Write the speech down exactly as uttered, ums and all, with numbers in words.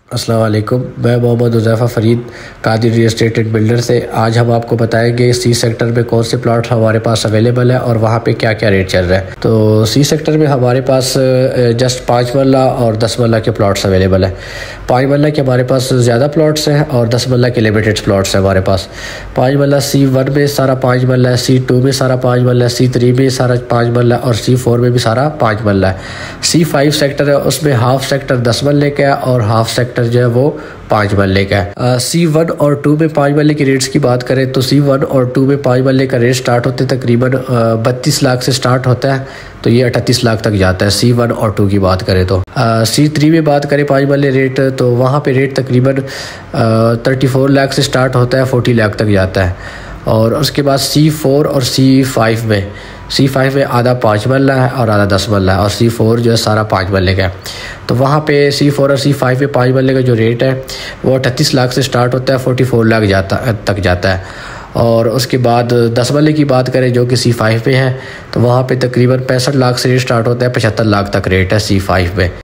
अस्सलाम वालेकुम। मैं Mohammad Huzaifa Farid Qadir real estate and builder से आज हम आपको बताएंगे सी सेक्टर में कौन से प्लॉट हमारे पास अवेलेबल है और वहाँ पे क्या क्या रेट चल रहा है। तो सी सेक्टर में हमारे पास जस्ट पाँच मरला और दस मरला के प्लॉट्स अवेलेबल है। पाँच मरला के हमारे पास ज़्यादा प्लॉट्स हैं और दस मरला के लिमिटेड प्लॉट्स हैं हमारे पास। पाँच मरला सी वन में सारा पाँच मरला है, सी टू में सारा पाँच मरला है, सी थ्री में सारा पाँच मरला और सी फोर में भी सारा पाँच मरला है। सी फाइव सेक्टर है, उसमें हाफ सेक्टर दस मरले का है और हाफ सेक्टर जो है वो पाँच मरले का है। सी वन और टू में पाँच मरले के रेट्स की बात करें तो सी वन और टू में पाँच मरले का रेट स्टार्ट होते तकरीबन बत्तीस लाख से स्टार्ट होता है, तो ये अड़तीस लाख तक जाता है सी वन और टू की बात करें तो। सी थ्री में बात करें पाँच मरले रेट, तो वहाँ पे रेट तकरीबन थर्टी फोर लाख से स्टार्ट होता है, फोर्टी लाख तक जाता है। और उसके बाद सी फोर और सी फाइव में सी फाइव में आधा पाँच मरला है और आधा दस मरला है और सी फोर जो है सारा पाँच मरले का है। तो वहाँ पे सी फोर और सी फाइव में पाँच मरले का जो रेट है वो अड़तीस लाख से स्टार्ट होता है, फोर्टी फोर लाख जाता तक जाता है। और उसके बाद दस मरले की बात करें जो कि सी फाइव में है, तो वहाँ पे तकरीबन पैंसठ लाख से रेट स्टार्ट होता है, पचहत्तर लाख तक रेट है सी फाइव में।